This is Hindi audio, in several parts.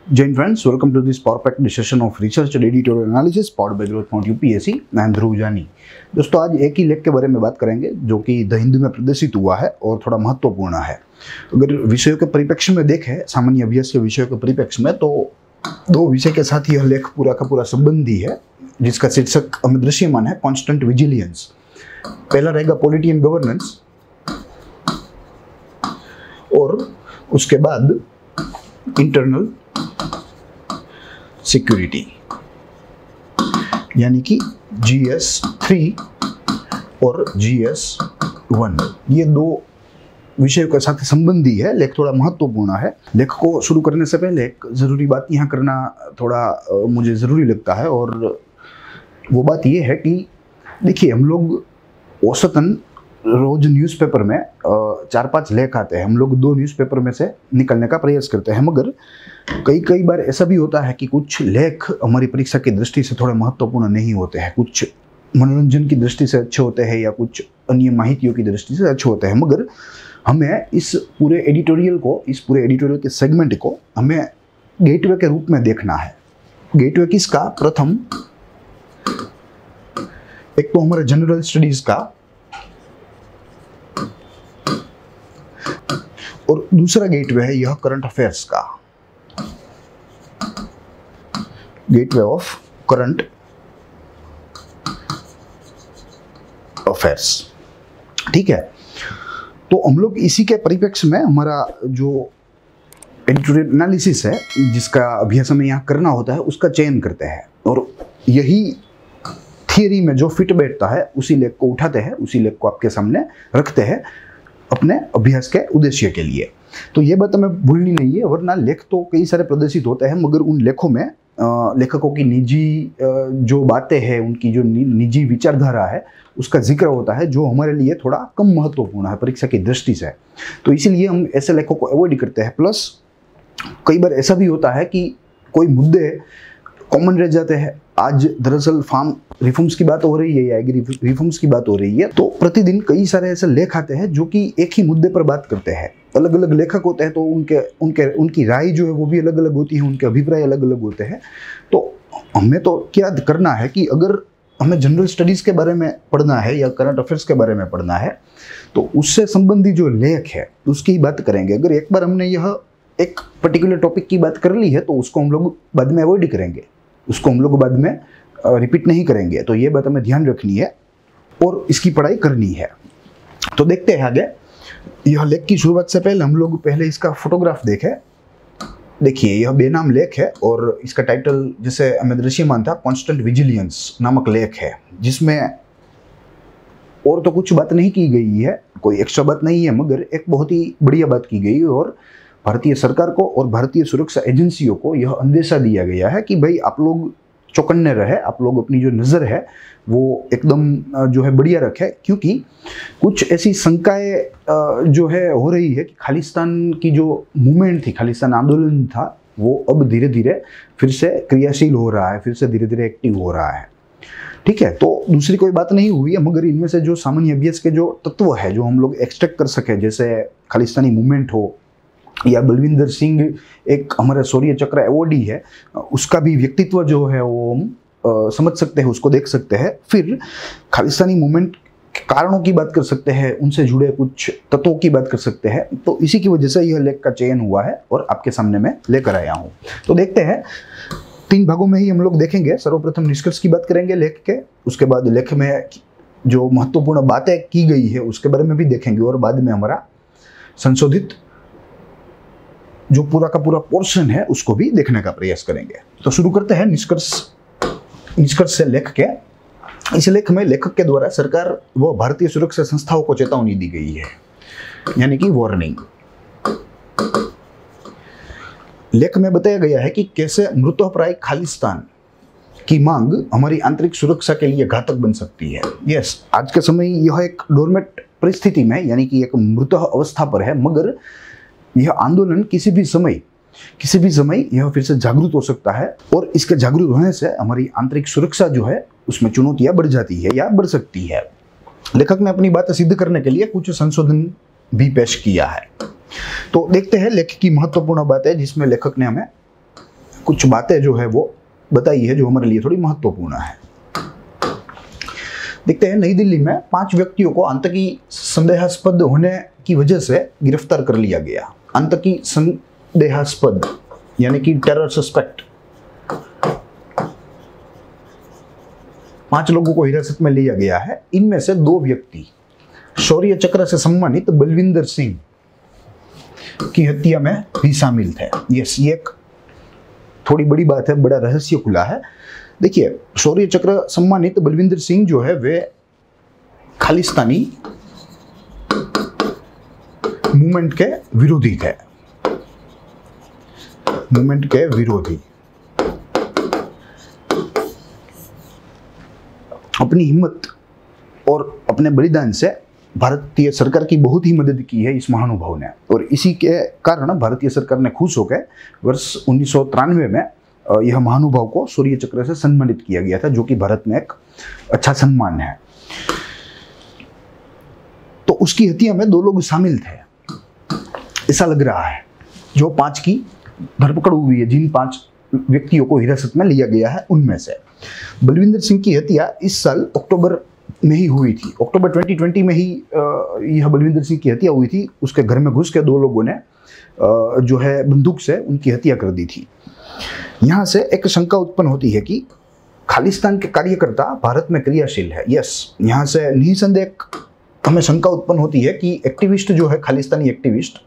Jane friends, welcome to this power packed session of research and editorial analysis powered by Growth Mount UPSC. I am ध्रुव जानी। दोस्तों, आज एक ही लेख के बारे में बात करेंगे जो कि द हिंदू में प्रदर्शित हुआ है और थोड़ा महत्वपूर्ण है। अगर विषयों के परिप्रेक्ष्य में देखें, सामान्य अभ्यास के विषयों के परिप्रेक्ष्य में, तो दो विषय के साथ यह लेख पूरा का पूरा संबंधी है, जिसका शीर्षक हमें दृश्यमान है कॉन्स्टेंट विजिलियंस। पहला रहेगा पॉलिटी एंड गवर्नेंस और उसके बाद इंटरनल सिक्योरिटी, यानी कि GS3 और GS1। ये दो विषयों के साथ संबंधी है। लेख थोड़ा महत्वपूर्ण है। लेख को शुरू करने से पहले एक जरूरी बात यहाँ करना थोड़ा मुझे जरूरी लगता है, और वो बात ये है कि देखिए, हम लोग औसतन रोज न्यूज़पेपर में 4-5 लेख आते हैं। हम लोग 2 न्यूज़पेपर में से निकलने का प्रयास करते हैं, मगर कई बार ऐसा भी होता है कि कुछ लेख हमारी परीक्षा की दृष्टि से थोड़े महत्वपूर्ण नहीं होते हैं। कुछ मनोरंजन की दृष्टि से अच्छे होते हैं या कुछ अन्य माहितियों की दृष्टि से अच्छे होते हैं, मगर हमें इस पूरे एडिटोरियल के सेगमेंट को हमें गेटवे के रूप में देखना है। गेटवे किसका? प्रथम एक तो हमारे जनरल स्टडीज का, और दूसरा गेटवे है यह करंट अफेयर्स का, गेटवे ऑफ करंट अफेयर्स। ठीक है, तो हम लोग इसी के परिप्रेक्ष्य में हमारा जो एडिटोरियल एनालिसिस है, जिसका अभ्यास हमें यहाँ करना होता है, उसका चयन करते हैं, और यही थियरी में जो फिट बैठता है उसी लेख को उठाते हैं, उसी लेख को आपके सामने रखते हैं अपने अभ्यास के उद्देश्य के लिए। तो ये बात हमें भूलनी नहीं है, वरना लेख तो कई सारे प्रदर्शित होते हैं, मगर उन लेखों में लेखकों की निजी जो बातें हैं, उनकी जो निजी विचारधारा है, उसका जिक्र होता है, जो हमारे लिए थोड़ा कम महत्वपूर्ण है परीक्षा की दृष्टि से। तो इसीलिए हम ऐसे लेखों को अवॉइड करते हैं। प्लस कई बार ऐसा भी होता है कि कोई मुद्दे कॉमन रह जाते हैं। आज दरअसल फार्म रिफॉर्म्स की बात हो रही है या एग्री रिफॉर्म्स की बात हो रही है, तो प्रतिदिन कई सारे ऐसे लेख आते हैं जो कि एक ही मुद्दे पर बात करते हैं। अलग अलग लेखक होते हैं, तो उनकी राय जो है वो भी अलग अलग होती है, उनके अभिप्राय अलग अलग होते हैं। तो हमें तो क्या करना है कि अगर हमें जनरल स्टडीज़ के बारे में पढ़ना है या करंट अफेयर्स के बारे में पढ़ना है, तो उससे संबंधी जो लेख है उसकी ही बात करेंगे। अगर एक बार हमने यह एक पर्टिकुलर टॉपिक की बात कर ली है, तो उसको हम लोग बाद में अवॉइड करेंगे, उसको हम लोग बाद में रिपीट नहीं करेंगे। तो ये बात हमें ध्यान रखनी है और इसकी पढ़ाई करनी है। तो देखते हैं आगे। यह लेख की शुरुआत से पहले हम लोग पहले इसका फोटोग्राफ देखें। देखिए, यह बेनाम लेख है और इसका टाइटल जैसे हमें दृश्यमान था, कॉन्स्टेंट विजिलियंस नामक लेख है, जिसमें और तो कुछ बात नहीं की गई है, कोई एक्स्ट्रा बात नहीं है, मगर एक बहुत ही बढ़िया बात की गई है, और भारतीय सरकार को और भारतीय सुरक्षा एजेंसियों को यह अंदेशा दिया गया है कि भाई आप लोग चौकन्ने रहे, आप लोग अपनी जो नज़र है वो एकदम जो है बढ़िया रखें, क्योंकि कुछ ऐसी शंकाएं जो है हो रही है कि खालिस्तान की जो मूवमेंट थी, खालिस्तान आंदोलन था, वो अब धीरे धीरे फिर से क्रियाशील हो रहा है, फिर से धीरे धीरे एक्टिव हो रहा है। ठीक है, तो दूसरी कोई बात नहीं हुई है, मगर इनमें से जो सामान्य अभ्यास के जो तत्व है जो हम लोग एक्सट्रैक्ट कर सके, जैसे खालिस्तानी मूवमेंट हो या बलविंदर सिंह एक हमारे शौर्य चक्र अवॉर्डी है, उसका भी व्यक्तित्व जो है वो हम समझ सकते हैं, उसको देख सकते हैं। फिर खालिस्तानी मूवमेंट के कारणों की बात कर सकते हैं, उनसे जुड़े कुछ तत्वों की बात कर सकते हैं। तो इसी की वजह से यह लेख का चयन हुआ है और आपके सामने मैं लेकर आया हूँ। तो देखते हैं, 3 भागों में ही हम लोग देखेंगे। सर्वप्रथम निष्कर्ष की बात करेंगे लेख के, उसके बाद लेख में जो महत्वपूर्ण बातें की गई है उसके बारे में भी देखेंगे, और बाद में हमारा संशोधित जो पूरा का पूरा पोर्शन है उसको भी देखने का प्रयास करेंगे। तो शुरू करते हैं निष्कर्ष से लेख के। इस लेख में लेखक के द्वारा सरकार व भारतीय सुरक्षा संस्थाओं को चेतावनी दी गई है, यानी कि वार्निंग। लेख में बताया गया है कि कैसे मृतप्राय खालिस्तान की मांग हमारी आंतरिक सुरक्षा के लिए घातक बन सकती है। यस, आज के समय यह एक डोरमेट परिस्थिति में, यानी कि एक मृत अवस्था पर है, मगर यह आंदोलन किसी भी समय यह फिर से जागृत हो सकता है, और इसके जागृत होने से हमारी आंतरिक सुरक्षा जो है उसमें चुनौतियां बढ़ जाती है या बढ़ सकती है। लेखक ने अपनी बात सिद्ध करने के लिए कुछ संशोधन भी पेश किया है। तो देखते हैं लेख की महत्वपूर्ण बात है जिसमें लेखक ने हमें कुछ बातें जो है वो बताई है जो हमारे लिए थोड़ी महत्वपूर्ण है। देखते हैं, नई दिल्ली में 5 व्यक्तियों को आतंकी संदेहास्पद होने की वजह से गिरफ्तार कर लिया गया। आतंकी संदेहास्पद यानी कि टेरर सस्पेक्ट। 5 लोगों को हिरासत में लिया गया है। इनमें से 2 व्यक्ति शौर्य चक्र से सम्मानित बलविंदर सिंह की हत्या में भी शामिल थे। यस, ये एक थोड़ी बड़ी बात है, बड़ा रहस्य खुला है। देखिए, शौर्य चक्र सम्मानित बलविंदर सिंह जो है वे खालिस्तानी मूवमेंट के विरोधी थे। मूवमेंट के विरोधी अपनी हिम्मत और अपने बलिदान से भारतीय सरकार की बहुत ही मदद की है इस महानुभाव ने, और इसी के कारण भारतीय सरकार ने खुश होकर वर्ष 1993 में यह महानुभाव को शौर्य चक्र से सम्मानित किया गया था, जो कि भारत में एक अच्छा सम्मान है। तो उसकी हत्या में 2 लोग शामिल थे, ऐसा लग रहा है। जो 5 की धरपकड़ हुई है, जिन 5 व्यक्तियों को हिरासत में लिया गया है, उनमें से बलविंदर सिंह की हत्या इस साल अक्टूबर में ही हुई थी। अक्टूबर 2020 में ही यह बलविंदर सिंह की हत्या हुई थी। उसके घर में घुस के 2 लोगों ने जो है बंदूक से उनकी हत्या कर दी थी। यहाँ से एक शंका उत्पन्न होती है कि खालिस्तान के कार्यकर्ता भारत में क्रियाशील है। यस, यहाँ से निसंदेह हमें शंका उत्पन्न होती है कि एक्टिविस्ट जो है, खालिस्तानी एक्टिविस्ट,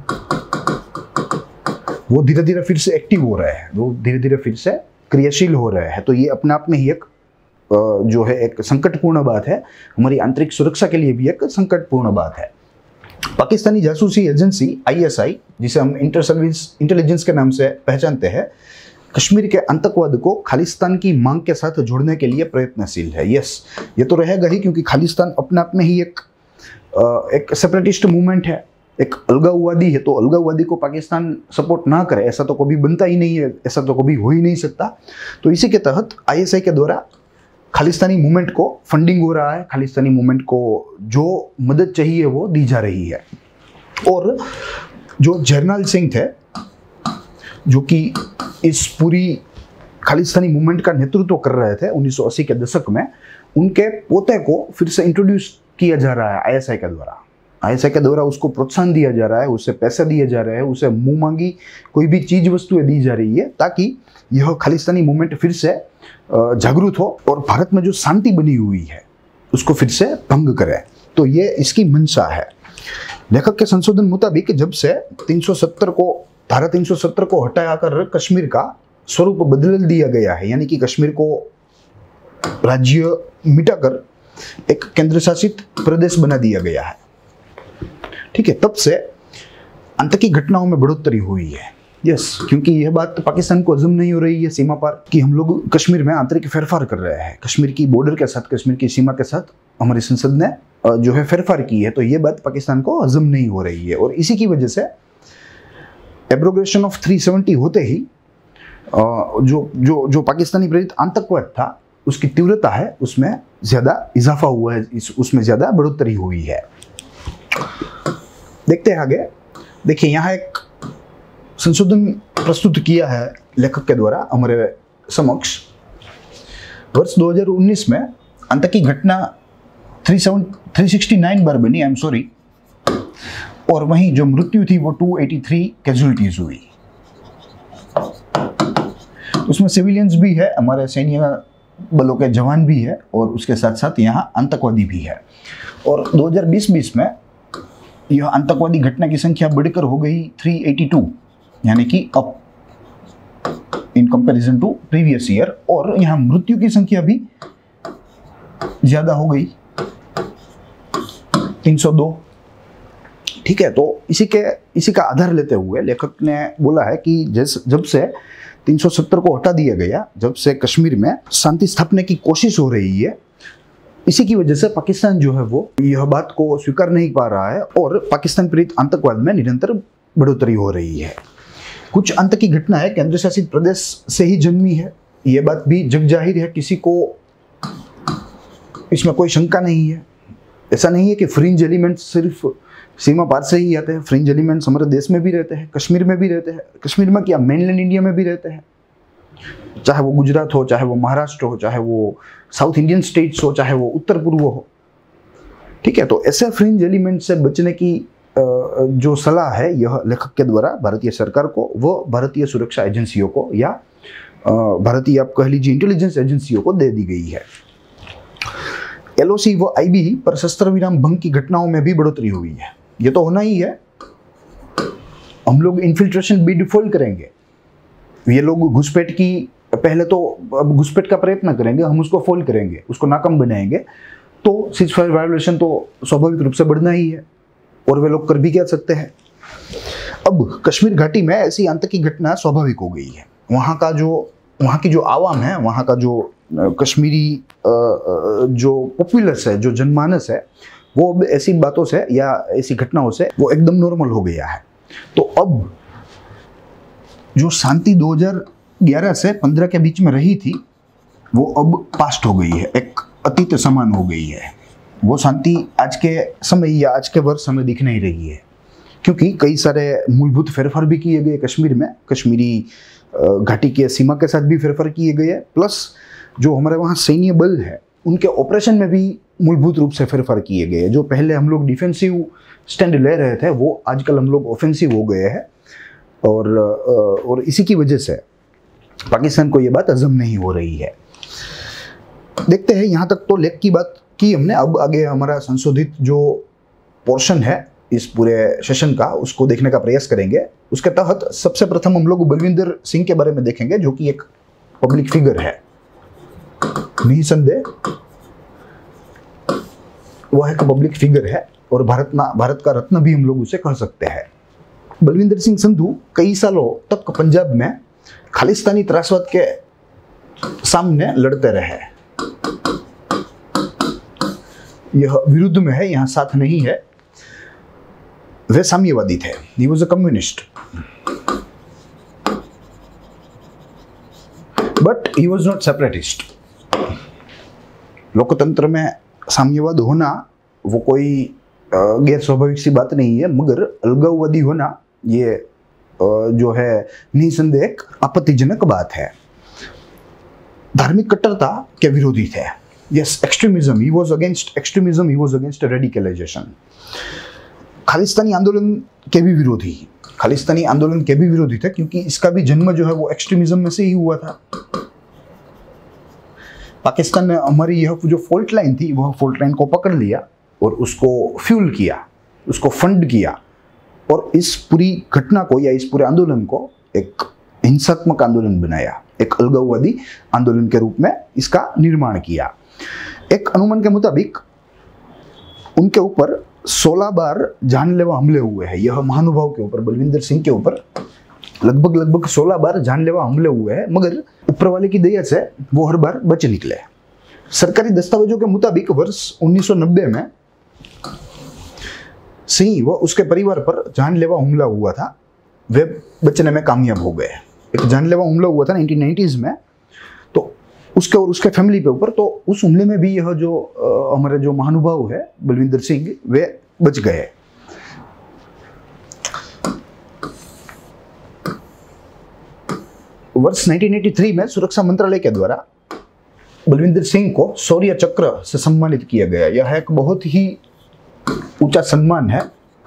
वो धीरे धीरे फिर से एक्टिव हो रहे हैं, वो धीरे धीरे फिर से क्रियाशील हो रहे हैं। तो ये अपने आप में ही एक जो है एक संकटपूर्ण बात है, हमारी आंतरिक सुरक्षा के लिए भी एक संकटपूर्ण बात है। पाकिस्तानी जासूसी एजेंसी ISI, जिसे हम इंटर सर्विस इंटेलिजेंस के नाम से पहचानते हैं, कश्मीर के आतंकवाद को खालिस्तान की मांग के साथ जोड़ने के लिए प्रयत्नशील है। यस, ये तो रहेगा ही, क्योंकि खालिस्तान अपने आप में ही एक सेपरेटिस्ट मूवमेंट है, एक अलगाववादी है। तो अलगाववादी को पाकिस्तान सपोर्ट ना करे ऐसा तो कभी बनता ही नहीं है, ऐसा तो कभी हो ही नहीं सकता। तो इसी के तहत ISI के द्वारा खालिस्तानी मूवमेंट को फंडिंग हो रहा है, खालिस्तानी मूवमेंट को जो मदद चाहिए वो दी जा रही है। और जो जरनैल सिंह थे, जो कि इस पूरी खालिस्तानी मूवमेंट का नेतृत्व कर रहे थे 1980 के दशक में, उनके पोते को फिर से इंट्रोड्यूस किया जा रहा है ISI के द्वारा। ISI के द्वारा उसको प्रोत्साहन दिया जा रहा है, उससे पैसे दिए जा रहे हैं, उसे मुंह मांगी कोई भी चीज वस्तुएं दी जा रही है, ताकि यह खालिस्तानी मूवमेंट फिर से जागरूक हो और भारत में जो शांति बनी हुई है उसको फिर से भंग करे। तो ये इसकी मंशा है। लेखक के संशोधन मुताबिक जब से 370 को धारा 370 को हटाकर कश्मीर का स्वरूप बदल दिया गया है, यानी कि कश्मीर को राज्य मिटाकर एक केंद्र शासित प्रदेश बना दिया गया है, ठीक है, तब से आतंकी घटनाओं में बढ़ोतरी हुई है। यस, क्योंकि यह बात पाकिस्तान को हजम नहीं हो रही है सीमा पार कि हम लोग कश्मीर में आंतरिक फेरफार कर रहे हैं। कश्मीर की बॉर्डर के साथ, कश्मीर की सीमा के साथ हमारी संसद ने जो है फेरफार की है। तो ये बात पाकिस्तान को हजम नहीं हो रही है, और इसी की वजह से एब्रोगेशन ऑफ 370 होते ही जो पाकिस्तानी प्रेरित आतंकवाद था उसकी तीव्रता है उसमें ज्यादा इजाफा हुआ है, उसमें ज्यादा बढ़ोतरी हुई है। देखते हैं आगे। देखिए, यहाँ एक संशोधन प्रस्तुत किया है लेखक के द्वारा हमारे समक्ष। वर्ष 2019 में आतंकी घटना 369 बार बनी, आई एम सॉरी, और वहीं जो मृत्यु थी वो 283 कैजुअलिटीज हुई। उसमें सिविलियंस भी है, हमारे सैन्य बलों के जवान भी है, और उसके साथ साथ यहाँ आतंकवादी भी है। और 2020 में यह आतंकवादी घटना की संख्या बढ़कर हो गई 382, यानी कि up in comparison to previous year. और यहाँ मृत्यु की संख्या भी ज्यादा हो गई, 302, ठीक है। तो इसी का आधार लेते हुए लेखक ने बोला है कि जब से 370 को हटा दिया गया, जब से कश्मीर में शांति स्थापने की कोशिश हो रही है, इसी की वजह से पाकिस्तान जो है वो यह बात को स्वीकार नहीं पा रहा है, और पाकिस्तान प्रेरित आतंकवाद में निरंतर बढ़ोतरी हो रही है। कुछ आतंकी घटनाएं केंद्र शासित प्रदेश से ही जन्मी है, ये बात भी जग जाहिर है, किसी को इसमें कोई शंका नहीं है। ऐसा नहीं है कि फ्रिंज एलिमेंट्स सिर्फ सीमा पार से ही आते हैं, फ्रिंज एलिमेंट्स हमारे देश में भी रहते हैं, कश्मीर में भी रहते हैं। कश्मीर में क्या, मेनलैंड इंडिया में भी रहते हैं, चाहे वो गुजरात हो, चाहे वो महाराष्ट्र हो, चाहे वो साउथ इंडियन स्टेट्स हो, चाहे वो उत्तर पूर्व हो। ठीक है, तो ऐसे फ्रिंज एलिमेंट से बचने की जो सलाह है यह लेखक के द्वारा भारतीय सरकार को, वो भारतीय सुरक्षा एजेंसियों को या भारतीय आप कह लीजिए इंटेलिजेंस एजेंसियों को दे दी गई है। एलओसी व आईबी पर शस्त्र विराम भंग की घटनाओं में भी बढ़ोतरी हुई है। ये तो होना ही है, हम लोग इन्फिल्ट्रेशन बी डिफॉल्ट करेंगे। ये लोग घुसपैठ की पहले तो घुसपैठ का प्रयत्न करेंगे, हम उसको फॉल करेंगे, उसको नाकाम बनाएंगे, तो सीज फायर वायोलेशन तो स्वाभाविक रूप से बढ़ना ही है, और वे लोग कर भी क्या सकते हैं। अब कश्मीर घाटी में ऐसी आतंकी घटना स्वाभाविक हो गई है। वहाँ की जो आवाम है, वहाँ का जो कश्मीरी जो पॉपुलस है, जो जनमानस है, वो अब ऐसी बातों से या ऐसी घटनाओं से वो एकदम नॉर्मल हो गया है। तो अब जो शांति 2011 से 15 के बीच में रही थी, वो अब पास्ट हो गई है, एक अतीत समान हो गई है। वो शांति आज के समय या आज के वर्ष हमें दिख नहीं रही है, क्योंकि कई सारे मूलभूत फेरफार भी किए गए कश्मीर में। कश्मीरी घाटी के सीमा के साथ भी फेरफार किए गए, प्लस जो हमारे वहाँ सैन्य बल है उनके ऑपरेशन में भी मूलभूत रूप से फेरफार किए गए। जो पहले हम लोग डिफेंसिव स्टैंड ले रहे थे, वो आजकल हम लोग ऑफेंसिव हो गए हैं, और इसी की वजह से पाकिस्तान को ये बात हजम नहीं हो रही है। देखते हैं, यहाँ तक तो लेख की बात की हमने। अब आगे हमारा संशोधित जो पोर्शन है इस पूरे सेशन का, उसको देखने का प्रयास करेंगे। उसके तहत सबसे प्रथम हम लोग बलविंदर सिंह के बारे में देखेंगे, जो कि एक पब्लिक फिगर है, निसंदेह वह एक पब्लिक फिगर है, और भारत का रत्न भी हम लोग उसे कह सकते हैं। बलविंदर सिंह संधू कई सालों तक पंजाब में खालिस्तानी त्रासवाद के सामने लड़ते रहे। यह विरुद्ध में है, यहाँ साथ नहीं है। वे साम्यवादी थे, he was a communist, but he was not separatist. लोकतंत्र में साम्यवाद होना वो कोई गैर स्वाभाविक सी बात नहीं है, मगर अलगाववादी होना ये जो है निसंदेह एक आपत्तिजनक बात है। धार्मिक कट्टरता के विरोधी थे। Yes, extremism, he was against extremism, he was against radicalisation. Khalistani आंदोलन के भी विरोधी थे, क्योंकि इसका भी जन्म जो है वो एक्सट्रीमिज्म में से ही हुआ था। पाकिस्तान ने हमारी यह जो फॉल्ट लाइन थी, वह फॉल्ट लाइन को पकड़ लिया और उसको फ्यूल किया, उसको फंड किया, और इस पूरी घटना को या इस पूरे आंदोलन को एक हिंसात्मक आंदोलन बनाया, एक अलगाववादी आंदोलन के रूप में इसका निर्माण किया। एक अनुमान के मुताबिक उनके ऊपर 16 बार जानलेवा हमले हुए हैं। यह महानुभाव के ऊपर, बलविंदर सिंह के ऊपर लगभग 16 बार जानलेवा हमले हुए हैं, मगर ऊपर वाले की दया से वो हर बार बच निकले। सरकारी दस्तावेजों के मुताबिक वर्ष 1990 में सिंह व उसके परिवार पर जानलेवा हमला हुआ था, वे बचने में कामयाब हो गए। एक जानलेवा हमला हुआ था 1990s में, तो उसके और उसके फैमिली पे ऊपर, तो उस हमले में भी यह जो हमारे जो महानुभाव है बलविंदर सिंह, वे बच गए। वर्ष 1983 में सुरक्षा मंत्रालय के द्वारा बलविंदर सिंह को शौर्य चक्र से सम्मानित किया गया। यह एक बहुत ही ऊंचा सम्मान है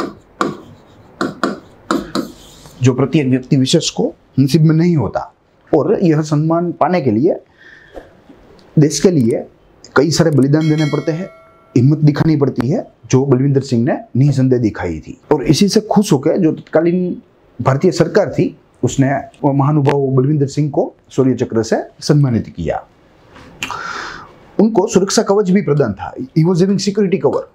जो प्रत्येक व्यक्ति विशेष को नसीब में नहीं होता, और यह सम्मान पाने के लिए देश के लिए कई सारे बलिदान देने पड़ते हैं, हिम्मत दिखानी पड़ती है, जो बलविंदर सिंह ने निसंदेह दिखाई थी। और इसी से खुश होकर जो तत्कालीन भारतीय सरकार थी, उसने महानुभाव बलविंदर सिंह को शौर्य चक्र से सम्मानित किया। उनको सुरक्षा कवच भी प्रदान था, he was having security cover.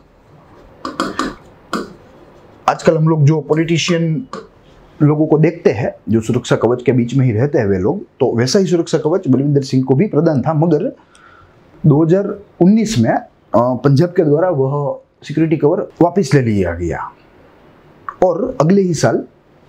आजकल हम लोग जो पॉलिटिशियन लोगों को देखते हैं जो सुरक्षा कवच के बीच में ही रहते हैं वे लोग, तो वैसा ही सुरक्षा कवच बलविंदर सिंह को भी प्रदान था, मगर 2019 में पंजाब के द्वारा वह सिक्योरिटी कवर वापस ले लिया गया और अगले ही साल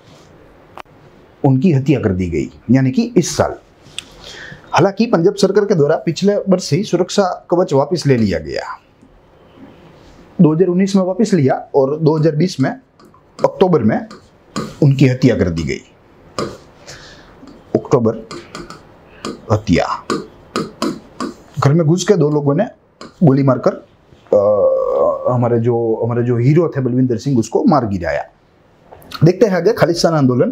उनकी हत्या कर दी गई, यानी कि इस साल। हालांकि पंजाब सरकार के द्वारा पिछले वर्ष ही सुरक्षा कवच वापस ले लिया गया, 2019 में वापस लिया, और 2020 में अक्टूबर में उनकी हत्या कर दी गई। अक्टूबर हत्या। घर में घुस के 2 लोगों ने गोली मारकर हमारे जो हीरो थे बलविंदर सिंह, उसको मार गिराया। देखते हैं आगे खालिस्तान आंदोलन।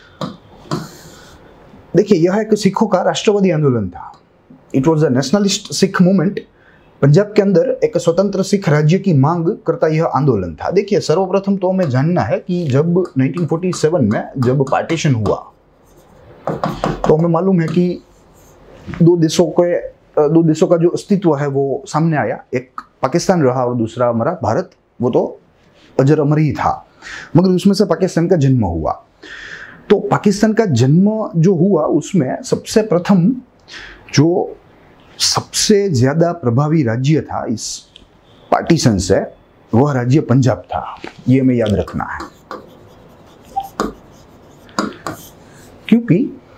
देखिए, यह एक सिखों का राष्ट्रवादी आंदोलन था। It was a nationalist Sikh movement. Punjab के अंदर एक स्वतंत्र सिख राज्य की मांग करता यह आंदोलन था। देखिए, सर्वप्रथम तो हमें जानना है कि जब 1947 में जब पार्टीशन हुआ तो हमें मालूम है कि 2 देशों का जो अस्तित्व है वो सामने आया। एक पाकिस्तान रहा और दूसरा हमारा भारत, वो तो अजर अमर ही था। मगर उसमें से पाकिस्तान का जन्म हुआ। तो पाकिस्तान का जन्म जो हुआ उसमें सबसे प्रथम जो सबसे ज्यादा प्रभावी राज्य था इस पार्टीशन से, वह राज्य पंजाब था। ये हमें याद रखना है, क्योंकि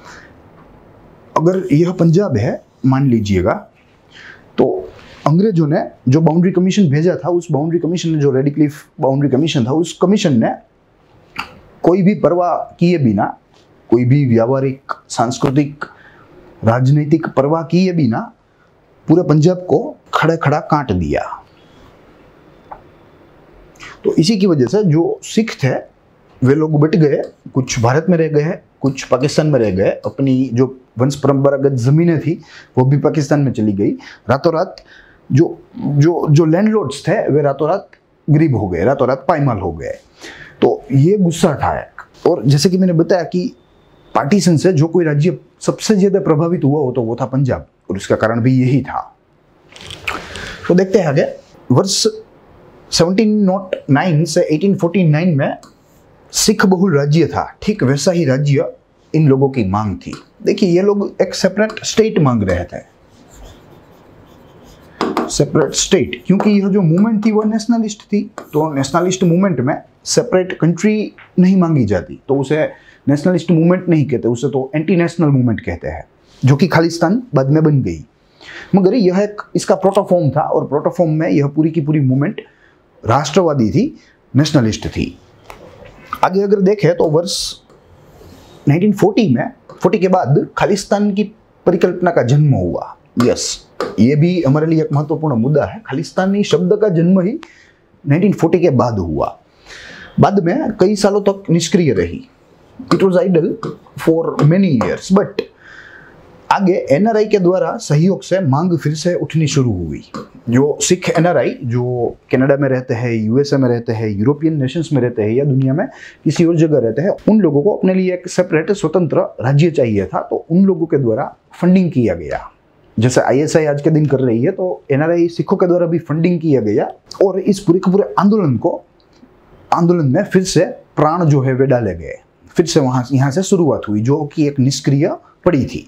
अगर यह पंजाब है मान लीजिएगा, तो अंग्रेजों ने जो बाउंड्री कमीशन भेजा था, उस बाउंड्री कमीशन ने, जो रेडिक्लिफ बाउंड्री कमीशन था, उस कमीशन ने कोई भी परवाह किए बिना, कोई भी व्यावहारिक, सांस्कृतिक, राजनीतिक परवाह किए बिना पूरे पंजाब को खड़ा खड़ा काट दिया। तो इसी की वजह से जो सिख थे वे लोग बट गए, कुछ भारत में रह गए, कुछ पाकिस्तान में रह गए। अपनी जो वंश परंपरागत जमीनें थी वो भी पाकिस्तान में चली गई। रातों रात जो लैंडलॉर्ड्स थे वे रातों रात गरीब हो गए, रातों रात पायमाल हो गए। तो ये गुस्सा था एक। और जैसे कि मैंने बताया कि पार्टीशन से जो कोई राज्य सबसे ज्यादा प्रभावित हुआ हो तो वो था पंजाब, और इसका कारण भी यही था। तो देखते हैं आगे। वर्ष 1709 से 1849 में सिख बहुल राज्य था, ठीक वैसा ही राज्य इन लोगों की मांग थी। देखिए, ये लोग एक सेपरेट स्टेट मांग रहे थे, सेपरेट स्टेट, क्योंकि यह जो मूवमेंट थी वो नेशनलिस्ट थी। तो नेशनलिस्ट मूवमेंट में सेपरेट कंट्री नहीं मांगी जाती, तो उसे नेशनलिस्ट मूवमेंट नहीं कहते, उसे तो एंटी नेशनल मूवमेंट कहते हैं, जो कि खालिस्तान बाद में बन गई। मगर यह एक इसका प्रोटोफॉर्म था, और प्रोटोफॉर्म में यह पूरी की पूरी मूवमेंट राष्ट्रवादी थी, नेशनलिस्ट थी। आगे अगर देखें तो वर्ष 1940 में, 40 के बाद खालिस्तान की परिकल्पना का जन्म हुआ। यस, ये भी हमारे लिए एक महत्वपूर्ण मुद्दा है। खालिस्तानी शब्द का जन्म ही 1940 के बाद हुआ। बाद में कई सालों तक निष्क्रिय रही। It was idle for many years, but आगे एनआरआई के द्वारा सहयोग से मांग फिर से उठनी शुरू हुई। जो सिख एनआरआई जो कनाडा में रहते हैं, यूएसए में रहते हैं, यूरोपियन नेशंस में रहते हैं, या दुनिया में किसी और जगह रहते हैं, उन लोगों को अपने लिए एक सेपरेट स्वतंत्र राज्य चाहिए था। तो उन लोगों के द्वारा फंडिंग किया गया, जैसे आईएसआई आज के दिन कर रही है, तो एनआरआई सिखों के द्वारा भी फंडिंग किया गया। और इस पूरे के पूरे आंदोलन में फिर से प्राण जो है वे डाले गए। फिर से यहाँ से शुरुआत हुई, जो कि एक निष्क्रिय पड़ी थी।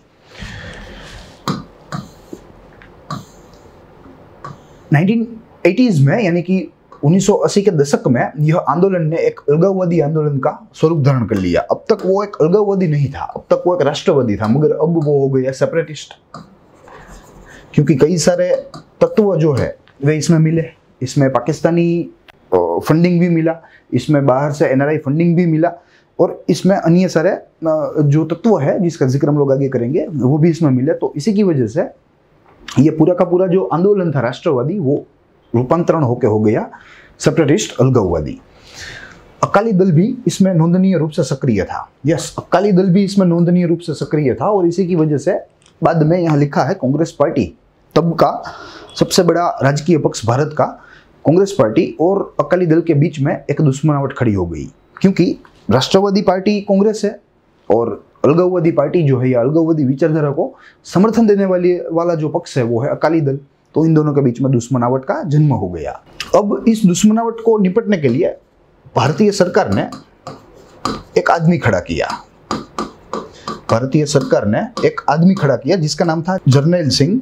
1980s में, यानी कि 1980 के दशक में, यह आंदोलन ने एक अलगाववादी आंदोलन का स्वरूप धारण कर लिया। अब तक वो एक अलगाववादी नहीं था, अब तक वो एक राष्ट्रवादी था, मगर अब वो हो गया सेपरेटिस्ट, क्योंकि कई सारे तत्व जो है वे इसमें मिले। इसमें पाकिस्तानी फंडिंग भी मिला, इसमें बाहर से एनआरआई फंडिंग भी मिला, और इसमें अन्य सारे जो तत्व है जिसका जिक्र हम लोग आगे करेंगे वो भी इसमें मिले। तो इसी की वजह से ये पूरा का पूरा जो आंदोलन था राष्ट्रवादी, वो रूपांतरण होके हो गया सेपरेटिस्ट, अलगाववादी। अकाली दल भी इसमें नोंदनीय रूप से सक्रिय था। यस, अकाली दल भी इसमें नोंदनीय रूप से सक्रिय था, और इसी की वजह से बाद में यहाँ लिखा है कांग्रेस पार्टी, तब का सबसे बड़ा राजकीय पक्ष भारत का कांग्रेस पार्टी और अकाली दल के बीच में एक दुश्मनावट खड़ी हो गई, क्योंकि राष्ट्रवादी पार्टी कांग्रेस है और अलगाववादी पार्टी जो है या अलगाववादी विचारधारा को समर्थन देने वाला जो पक्ष है वो है अकाली दल। तो इन दोनों के बीच में दुश्मनावट का जन्म हो गया। अब इस दुश्मनावट को निपटने के लिए भारतीय सरकार ने एक आदमी खड़ा किया। भारतीय सरकार ने एक आदमी खड़ा किया जिसका नाम था जरनैल सिंह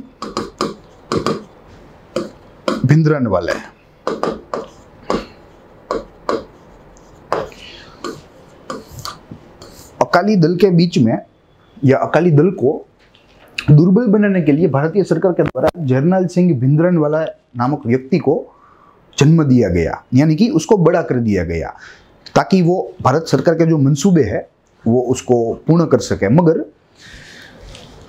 भिंद्रनवाले। अकाली दल के बीच में, या अकाली दल को दुर्बल बनाने के लिए भारतीय सरकार के द्वारा जरनैल सिंह भिंद्रनवाला नामक व्यक्ति को जन्म दिया गया, यानी कि उसको बड़ा कर दिया गया, ताकि वो भारत सरकार के जो मंसूबे हैं वो उसको पूर्ण कर सके। मगर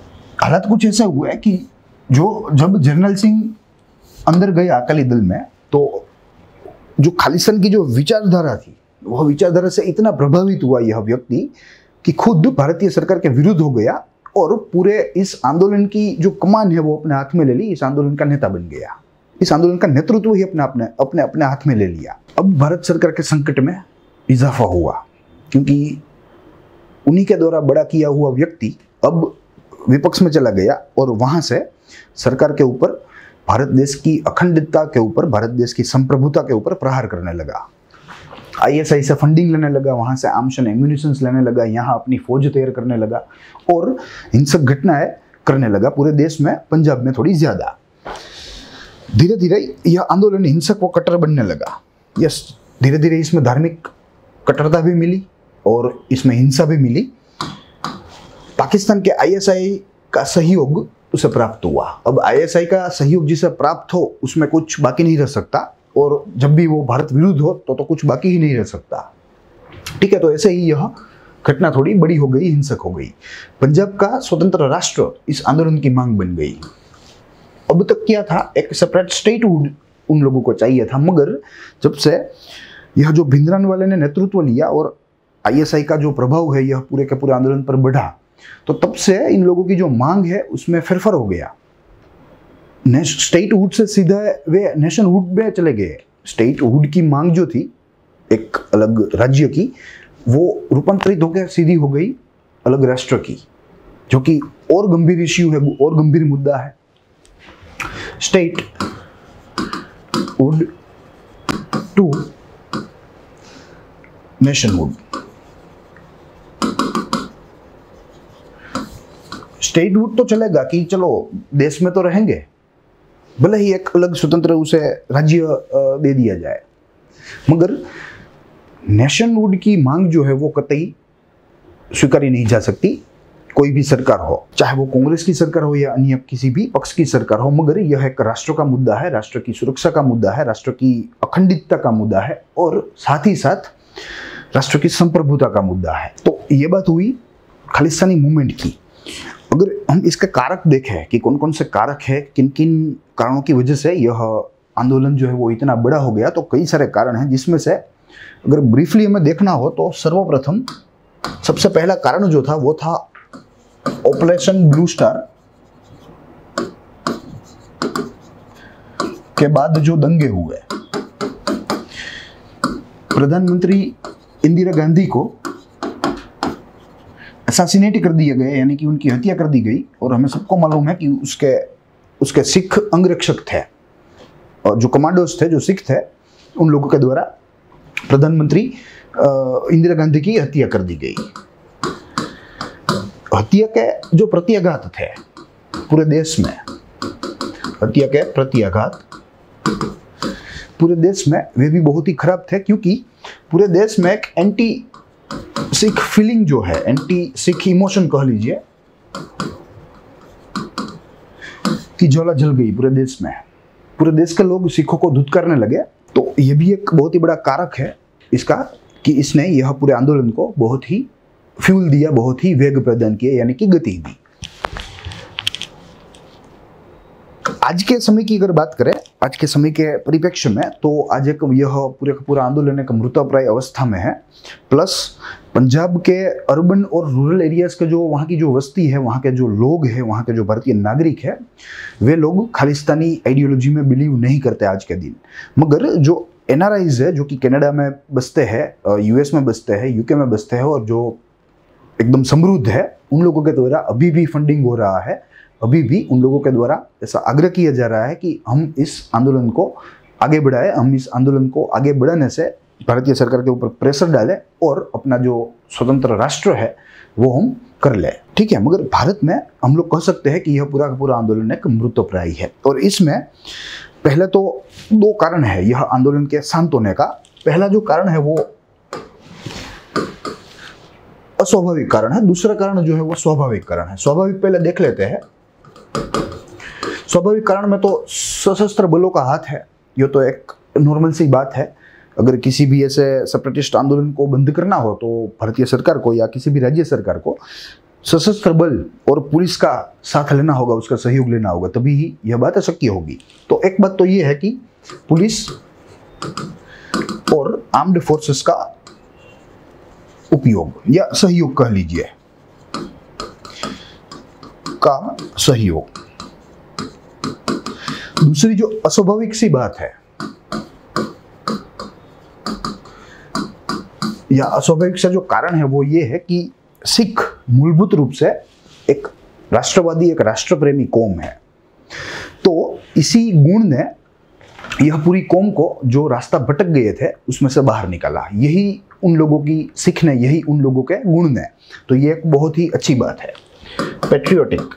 हालात कुछ ऐसा हुआ है कि जब जर्नल सिंह अंदर गए अकाली दल में, तो जो खालिस्तान की जो विचारधारा थी, वह विचारधारा से इतना प्रभावित हुआ यह व्यक्ति कि खुद भारतीय सरकार के विरुद्ध हो गया और पूरे इस आंदोलन की जो कमान है वो अपने हाथ में ले ली, इस आंदोलन का नेता बन गया, इस आंदोलन का नेतृत्व ही अपने हाथ में ले लिया। अब भारत सरकार के संकट में इजाफा हुआ, क्योंकि उन्हीं के द्वारा बड़ा किया हुआ व्यक्ति अब विपक्ष में चला गया और वहां से सरकार के ऊपर, भारत देश की अखंडता के ऊपर, भारत देश की संप्रभुता के ऊपर प्रहार करने लगा। आईएसआई से फंडिंग लेने लगा, वहां से आर्म्स एम्यूनिशंस लेने लगा, यहाँ अपनी फौज तैयार करने लगा और हिंसक घटनाएं करने लगा पूरे देश में, पंजाब में थोड़ी ज्यादा। धीरे धीरे यह आंदोलन हिंसक व कट्टर बनने लगा। यस, धीरे धीरे इसमें धार्मिक कट्टरता भी मिली और इसमें हिंसा भी मिली। पाकिस्तान के आईएसआई का सहयोग उसे प्राप्त हुआ। अब आईएसआई का सहयोग जिसे प्राप्त हो उसमें कुछ बाकी नहीं रह सकता, और जब भी वो भारत विरुद्ध हो तो कुछ बाकी ही नहीं रह सकता। ठीक है, तो ऐसे ही यह घटना थोड़ी बड़ी हो गई, हिंसक हो गई। पंजाब का स्वतंत्र राष्ट्र इस आंदोलन की मांग बन गई। अब तक क्या था, एक सेपरेट स्टेटहुड उन लोगों को चाहिए था, मगर जब से यह जो भिंद्रनवाले ने नेतृत्व लिया और आईएसआई का जो प्रभाव है यह पूरे के पूरे आंदोलन पर बढ़ा, तो तब से इन लोगों की जो मांग है उसमें फेरफार हो गया। स्टेटहुड से सीधा वे नेशनहुड में चले गए। स्टेटहुड की मांग जो थी एक अलग राज्य की, वो रूपांतरित होकर सीधी हो गई अलग राष्ट्र की, जो कि और गंभीर इश्यू है, और गंभीर मुद्दा है। Statehood to nationhood. स्टेटहुड तो चलेगा कि चलो देश में तो रहेंगे, भले ही एक अलग स्वतंत्र उसे राज्य दे दिया जाए, मगर नेशनहुड की मांग जो है वो कतई स्वीकारी नहीं जा सकती, कोई भी सरकार हो, चाहे वो कांग्रेस की सरकार हो या अन्य किसी भी पक्ष की सरकार हो। मगर यह एक राष्ट्र का मुद्दा है, राष्ट्र की सुरक्षा का मुद्दा है, राष्ट्र की अखंडता का मुद्दा है और साथ ही साथ राष्ट्र की संप्रभुता का मुद्दा है। तो ये बात हुई खालिस्तानी मूवमेंट की। अगर हम इसके कारक देखें कि कौन कौन से कारक है, किन किन कारणों की वजह से यह आंदोलन जो है वो इतना बड़ा हो गया, तो कई सारे कारण हैं, जिसमें से अगर ब्रीफली हमें देखना हो तो सर्वप्रथम सबसे पहला कारण जो था वो था ऑपरेशन ब्लू स्टार के बाद जो दंगे हुए। प्रधानमंत्री इंदिरा गांधी को असैसिनेट कर दिए गए, यानी कि उनकी हत्या कर दी गई, और हमें सबको मालूम है कि उसके सिख अंगरक्षक थे और जो कमांडोज थे, जो सिख थे, उन लोगों के द्वारा प्रधानमंत्री इंदिरा गांधी की हत्या कर दी गई। हत्या के जो प्रत्याघात थे पूरे देश में, हत्या के प्रत्याघात पूरे देश में वे भी बहुत ही खराब थे, क्योंकि पूरे देश में एक एंटी सिख फीलिंग जो है, एंटी सिख इमोशन कह लीजिए, की ज्वाला जल गई पूरे देश में। पूरे देश के लोग सिखों को धुतकारने लगे। तो ये भी एक बहुत ही बड़ा कारक है इसका, कि इसने यह पूरे आंदोलन को बहुत ही फ्यूल दिया, बहुत ही वेग प्रदान किया, यानी कि गति दी। आज के समय की अगर बात करें, आज के समय के परिप्रेक्ष्य में, तो आज एक यह पूरा आंदोलन एक मृतप्राय अवस्था में है। प्लस पंजाब के अर्बन और रूरल एरियाज के जो वहाँ की जो वस्ती है, वहाँ के जो लोग हैं, वहाँ के जो भारतीय नागरिक है, वे लोग खालिस्तानी आइडियोलॉजी में बिलीव नहीं करते आज के दिन। मगर जो एनआरआईज है, जो कि कनाडा में बसते हैं, यूएस में बसते हैं, यूके में बसते हैं, और जो एकदम समृद्ध है, उन लोगों के द्वारा अभी भी फंडिंग हो रहा है। अभी भी उन लोगों के द्वारा ऐसा आग्रह किया जा रहा है कि हम इस आंदोलन को आगे बढ़ाएं, हम इस आंदोलन को आगे बढ़ाने से भारतीय सरकार के ऊपर प्रेशर डालें और अपना जो स्वतंत्र राष्ट्र है वो हम कर ले। ठीक है, मगर भारत में हम लोग कह सकते हैं कि यह पूरा का पूरा आंदोलन एक मृतप्राय है। और इसमें पहले तो दो कारण है यह आंदोलन के शांत होने का। पहला जो कारण है वो अस्वाभाविक कारण है, दूसरा कारण जो है वो स्वाभाविक कारण है। स्वाभाविक पहले देख लेते हैं। स्वाभाविक कारण में तो सशस्त्र बलों का हाथ है, ये तो एक नॉर्मल सी बात है। अगर किसी भी ऐसे सेपरेटिस्ट आंदोलन को बंद करना हो तो भारतीय सरकार को या किसी भी राज्य सरकार को सशस्त्र बल और पुलिस का साथ लेना होगा, उसका सहयोग लेना होगा, तभी ही यह बात शक्य होगी। तो एक बात तो यह है कि पुलिस और आर्म्ड फोर्सेस का उपयोग या सहयोग कह लीजिए, का सहयोग। दूसरी जो अस्वाभाविक सी बात है या अस्वाभाविक सा जो कारण है वो ये है कि सिख मूलभूत रूप से एक राष्ट्रवादी, एक राष्ट्रप्रेमी कौम है। तो इसी गुण ने यह पूरी कौम को जो रास्ता भटक गए थे उसमें से बाहर निकाला। यही उन लोगों की सिख ने, यही उन लोगों के गुण ने। तो ये एक बहुत ही अच्छी बात है, पैट्रियोटिक।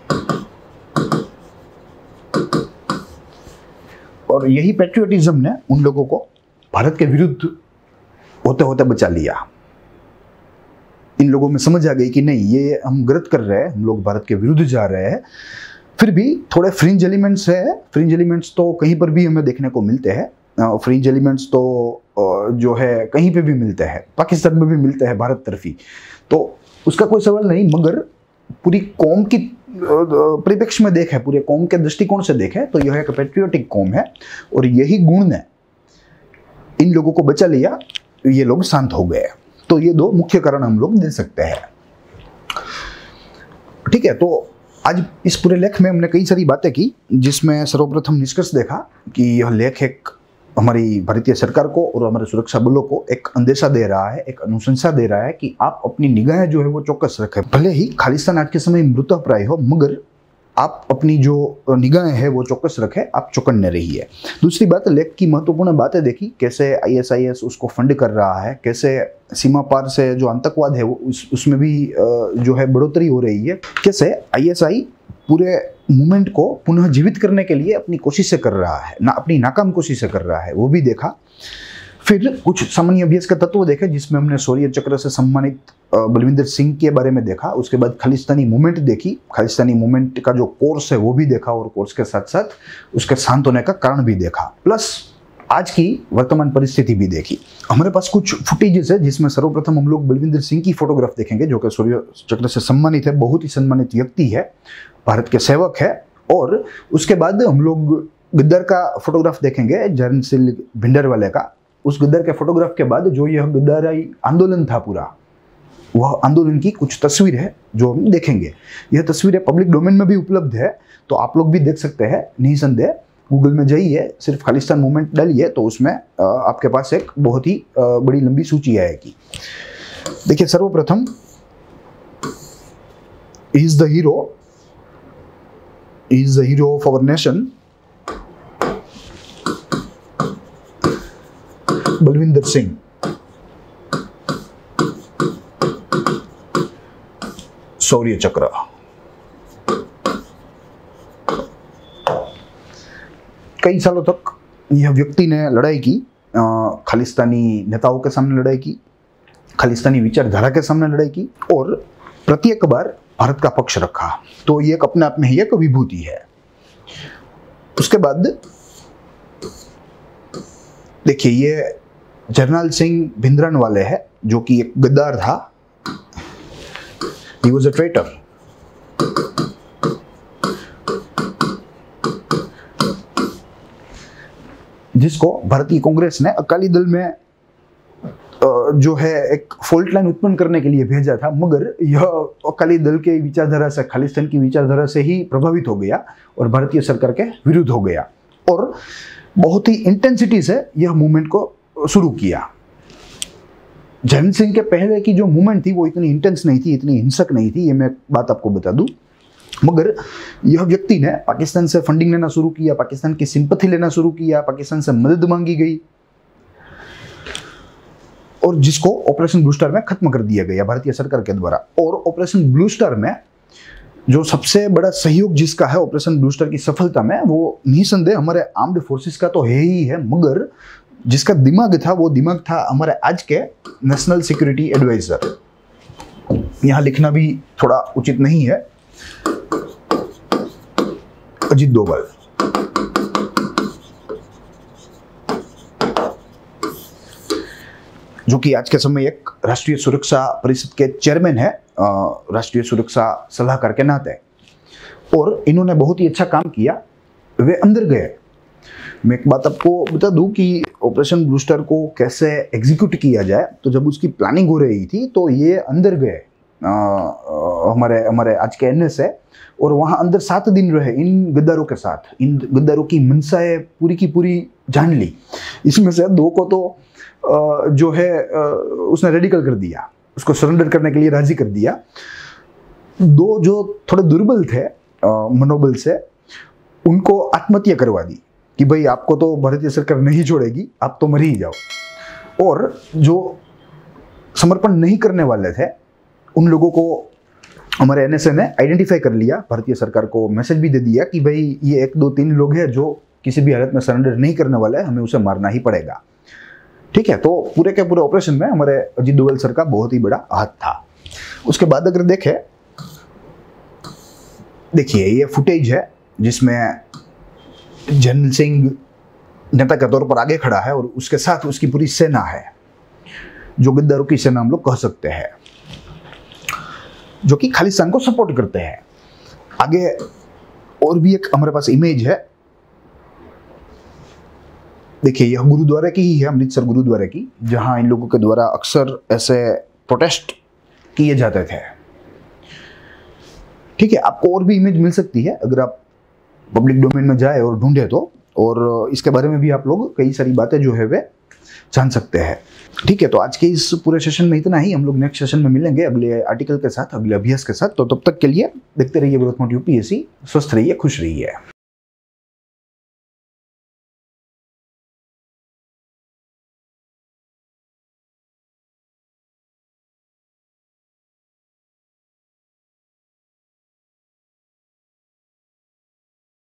और यही पैट्रियोटिज्म ने उन लोगों को भारत के विरुद्ध होते होते बचा लिया। इन लोगों में समझ आ गई कि नहीं, ये हम गलत कर रहे हैं, हम लोग भारत के विरुद्ध जा रहे हैं। फिर भी थोड़े फ्रिंज एलिमेंट्स है, फ्रिंज एलिमेंट्स तो कहीं पर भी हमें देखने को मिलते हैं। फ्रिंज एलिमेंट्स तो जो है कहीं पे भी मिलते हैं, पाकिस्तान में भी मिलते हैं भारत तरफी, तो उसका कोई सवाल नहीं। मगर पूरी कौम की परिप्रेक्ष्य में देखें, पूरे कौम के दृष्टिकोण से देखें तो यह एक पैट्रियोटिक कौम है और यही गुण ने इन लोगों को बचा लिया, ये लोग शांत हो गए। तो ये दो मुख्य कारण हम लोग दे सकते हैं। ठीक है, तो आज इस पूरे लेख में हमने कई सारी बातें की, जिसमें सर्वप्रथम निष्कर्ष देखा कि यह लेख एक हमारी भारतीय सरकार को और हमारे सुरक्षा बलों को एक अंदेशा दे रहा है, एक अनुशंसा दे रहा है कि आप अपनी निगाहें जो है वो चौकस रखें। भले ही खालिस्तान आज के समय मृतप्राय हो, मगर आप अपनी जो निगाहें हैं वो चौकस रखें, आप चौकन्ने रहिए। दूसरी बात, लेख की महत्वपूर्ण बातें देखी, कैसे ISIS उसको फंड कर रहा है, कैसे सीमा पार से जो आतंकवाद है वो उसमें भी जो है बढ़ोतरी हो रही है, कैसे ISI पूरे मूवमेंट को पुनः जीवित करने के लिए अपनी कोशिशें कर रहा है, अपनी नाकाम कोशिशें कर रहा है, वो भी देखा। फिर कुछ सामान्य अभ्यास के तत्व देखे, जिसमें हमने शौर्य चक्र से सम्मानित बलविंदर सिंह के बारे में देखा। उसके बाद खालिस्तानी मूवमेंट देखी, खालिस्तानी मूवमेंट का जो कोर्स है वो भी देखा और कोर्स के साथ साथ उसके शांत होने का कारण भी देखा, प्लस आज की वर्तमान परिस्थिति भी देखी। हमारे पास कुछ फुटेजेस है, जिसमें सर्वप्रथम हम लोग बलविंदर सिंह की फोटोग्राफ देखेंगे, जो कि शौर्य चक्र से सम्मानित है, बहुत ही सम्मानित व्यक्ति है, भारत के सेवक है। और उसके बाद हम लोग गद्दार का फोटोग्राफ देखेंगे, जरन सिंह भिंडरवाले का। उस गद्दार के फोटोग्राफ के बाद जो यह गद्दारी आंदोलन था पूरा, वह आंदोलन की कुछ तस्वीर है जो हम देखेंगे। यह तस्वीरें पब्लिक डोमेन में भी उपलब्ध है, तो आप लोग भी देख सकते हैं निसंदेह। गूगल में जाइए, सिर्फ खालिस्तान मूवमेंट डालिए, तो उसमें आपके पास एक बहुत ही बड़ी लंबी सूची आएगी। देखिए, सर्वप्रथम is the hero of our nation, Balwinder Singh. Shaurya Chakra. कई सालों तक यह व्यक्ति ने लड़ाई की, खालिस्तानी नेताओं के सामने लड़ाई की, खालिस्तानी विचारधारा के सामने लड़ाई की, और प्रत्येक बार भारत का पक्ष रखा। तो ये एक अपने आप में ही एक विभूति है। उसके बाद देखिए, ये जरनैल सिंह भिंद्रनवाले है, जो कि एक गद्दार था। He was a traitor. जिसको भारतीय कांग्रेस ने अकाली दल में जो है एक फॉल्ट लाइन उत्पन्न करने के लिए भेजा था, मगर यह अकाली दल के विचारधारा से, खालिस्तान की विचारधारा से ही प्रभावित हो गया और भारतीय सरकार के विरुद्ध हो गया, और बहुत ही इंटेंसिटी से यह मूवमेंट को शुरू किया। जरन सिंह के पहले की जो मूवमेंट थी वो इतनी इंटेंस नहीं थी, इतनी हिंसक नहीं थी, ये मैं बात आपको बता दूं। मगर यह व्यक्ति ने पाकिस्तान से फंडिंग लेना शुरू किया, पाकिस्तान की सिंपैथी लेना शुरू किया, पाकिस्तान से मदद मांगी गई, और जिसको ऑपरेशन ब्लू स्टार में खत्म कर दिया गया भारतीय सरकार के द्वारा। और ऑपरेशन ब्लू स्टार में जो सबसे बड़ा सहयोग जिसका है ऑपरेशन ब्लू स्टार की सफलता में, वो निसंदेह हमारे आर्म्ड फोर्सेस का तो है ही है, मगर जिसका दिमाग था वो दिमाग था हमारे आज के नेशनल सिक्योरिटी एडवाइजर। यहां लिखना भी थोड़ा उचित नहीं है, अजीत डोभाल। जो कि आज के समय एक राष्ट्रीय सुरक्षा परिषद के चेयरमैन है, राष्ट्रीय सुरक्षा सलाहकार के नाते, और इन्होंने बहुत ही अच्छा काम किया। वे अंदर गए। मैं एक बात आपको बता दूं कि ऑपरेशन ब्लू स्टार को कैसे एग्जीक्यूट किया जाए, तो जब उसकी प्लानिंग हो रही थी तो ये अंदर गए, हमारे आज के एनएस है, और वहाँ अंदर 7 दिन रहे इन गद्दारों के साथ। इन गद्दारों की मंशाएं पूरी की पूरी जान ली। इसमें से 2 को तो जो है उसने रेडिकल कर दिया, उसको सरेंडर करने के लिए राजी कर दिया। 2 जो थोड़े दुर्बल थे मनोबल से, उनको आत्महत्या करवा दी कि भाई आपको तो भारतीय सरकार नहीं छोड़ेगी, आप तो मर ही जाओ। और जो समर्पण नहीं करने वाले थे उन लोगों को हमारे एनएसए ने आइडेंटिफाई कर लिया, भारतीय सरकार को मैसेज भी दे दिया कि भाई ये 1 2 3 लोग हैं जो किसी भी हालत में सरेंडर नहीं करने वाले हैं, हमें उसे मारना ही पड़ेगा। ठीक है, तो पूरे के पूरे ऑपरेशन में हमारे अजीत डोभाल सर का बहुत ही बड़ा हाथ था। उसके बाद अगर देखिए ये फुटेज है जिसमें जनरल सिंह नेता के तौर पर आगे खड़ा है और उसके साथ उसकी पूरी सेना है, जो गद्दारों की सेना हम लोग कह सकते हैं, जो कि खालिस्तान को सपोर्ट करते हैं। आगे और भी एक हमारे पास इमेज है, देखिए यह गुरुद्वारे की ही है, अमृतसर गुरुद्वारे की, जहां इन लोगों के द्वारा अक्सर ऐसे प्रोटेस्ट किए जाते थे। ठीक है, आपको और भी इमेज मिल सकती है अगर आप पब्लिक डोमेन में जाए और ढूंढे तो, और इसके बारे में भी आप लोग कई सारी बातें जो है वे जान सकते हैं। ठीक है, तो आज के इस पूरे सेशन में इतना ही। हम लोग नेक्स्ट सेशन में मिलेंगे अगले आर्टिकल के साथ, अगले अभ्यास के साथ। तो तब तक के लिए देखते रहिए ग्रोथ मोड यूपीएससी। स्वस्थ रहिए, खुश रहिए।